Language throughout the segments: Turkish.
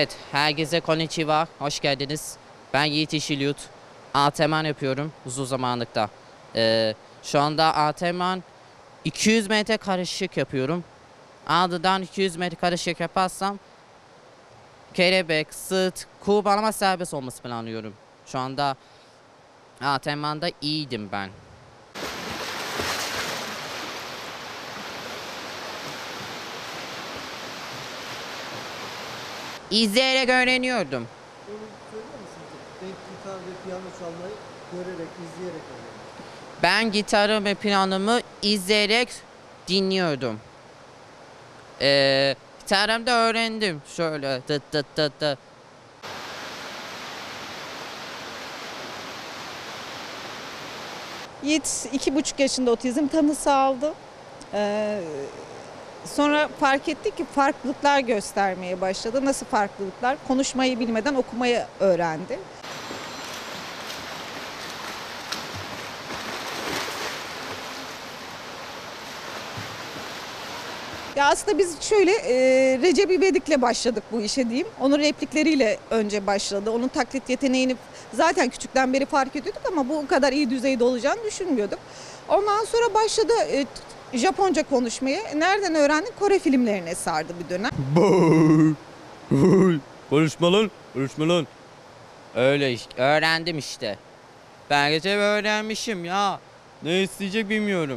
Evet, herkese konnichiwa, hoş geldiniz. Ben Yiğit Yeşilyurt. Antrenman yapıyorum uzun zamanlıkta. Şu anda antrenman 200 metre karışık yapıyorum. Ardından 200 metre karışık yaparsam kelebek, sırt, kullanma serbest olması planlıyorum. Şu anda antrenmanda iyiydim ben. İzleyerek öğreniyordum. Onu söyler misiniz? Ben gitar ve piyano çalmayı görerek, izleyerek öğrendim. Ben gitarı ve piyanomu izleyerek dinliyordum. Gitarımda öğrendim. Şöyle tıt tıt tıt tıt. Yiğit 2,5 yaşında otizm tanısı aldı. Ee, Sonra fark ettik ki farklılıklar göstermeye başladı. Nasıl farklılıklar? Konuşmayı bilmeden okumayı öğrendi. Ya aslında biz şöyle Recep İvedik'le başladık bu işe diyeyim. Onun replikleriyle önce başladı. Onun taklit yeteneğini zaten küçükten beri fark ediyorduk ama bu kadar iyi düzeyde olacağını düşünmüyorduk. Ondan sonra başladı Japonca konuşmaya. Nereden öğrendik? Kore filmlerine sardı bir dönem. Konuşma lan, konuşma lan. Öyle işte, öğrendim işte. Ben geçen öğrenmişim ya. Ne isteyecek bilmiyorum.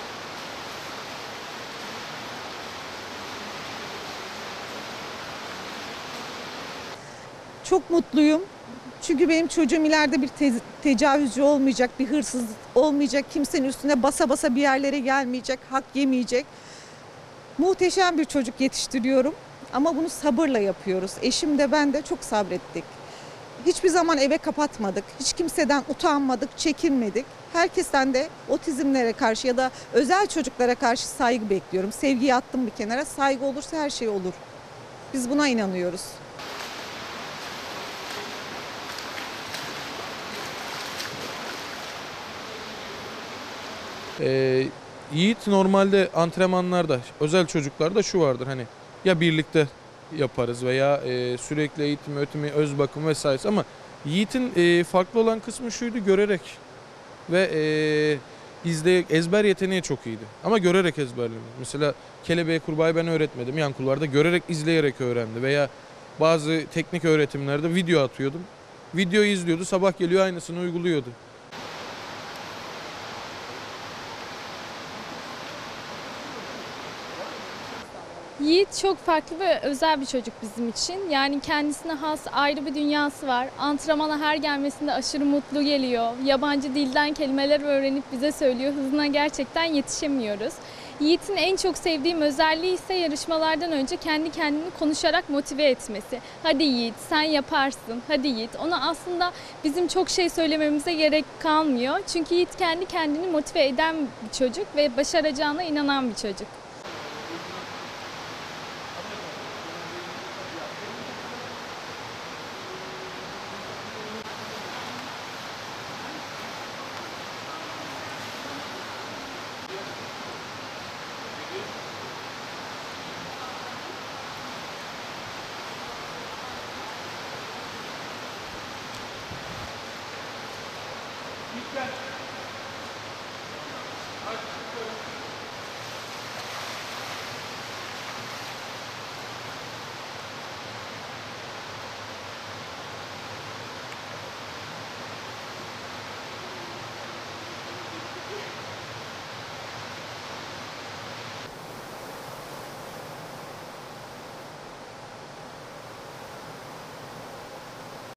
Çok mutluyum. Çünkü benim çocuğum ileride bir tecavüzcü olmayacak, bir hırsız olmayacak, kimsenin üstüne basa basa bir yerlere gelmeyecek, hak yemeyecek. Muhteşem bir çocuk yetiştiriyorum ama bunu sabırla yapıyoruz. Eşim de ben de çok sabrettik. Hiçbir zaman eve kapatmadık, hiç kimseden utanmadık, çekinmedik. Herkesten de otizmlere karşı ya da özel çocuklara karşı saygı bekliyorum. Sevgiyi attım bir kenara, saygı olursa her şey olur. Biz buna inanıyoruz. Yiğit normalde antrenmanlarda özel çocuklarda şu vardır hani ya birlikte yaparız veya sürekli eğitim, öğretimi, öz bakım vesaire ama Yiğit'in farklı olan kısmı şuydu görerek ve ezber yeteneği çok iyiydi ama görerek ezberledi. Mesela kelebeğe kurbağayı ben öğretmedim yan kulvarda görerek izleyerek öğrendi veya bazı teknik öğretimlerde video atıyordum. Videoyu izliyordu sabah geliyor aynısını uyguluyordu. Yiğit çok farklı ve özel bir çocuk bizim için. Yani kendisine has ayrı bir dünyası var. Antrenmana her gelmesinde aşırı mutlu geliyor. Yabancı dilden kelimeler öğrenip bize söylüyor. Hızına gerçekten yetişemiyoruz. Yiğit'in en çok sevdiğim özelliği ise yarışmalardan önce kendi kendini konuşarak motive etmesi. Hadi Yiğit sen yaparsın, hadi Yiğit. Ona aslında bizim çok şey söylememize gerek kalmıyor. Çünkü Yiğit kendi kendini motive eden bir çocuk ve başaracağına inanan bir çocuk. Dikkat!